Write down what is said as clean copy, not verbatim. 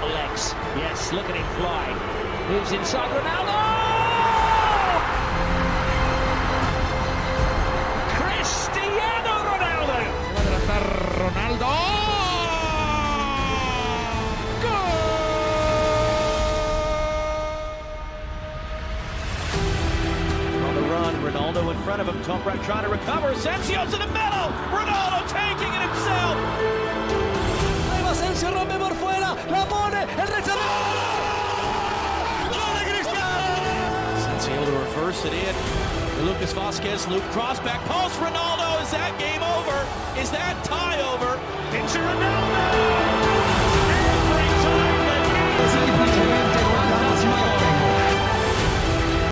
Legs. Yes, look at him fly. Moves inside Ronaldo! Cristiano Ronaldo! Va a adelantar Ronaldo. ¡Gol! On the run, Ronaldo in front of him, top right trying to recover. Asensio to the middle! Ronaldo taking it himself! Asensio rompe por fuera, la pone, el rechazo. ¡Gol de Cristiano! Asensio to reverse it in. Lucas Vazquez, loop cross back post. Ronaldo, is that game over? Is that tie over? Into Ronaldo! Every time that he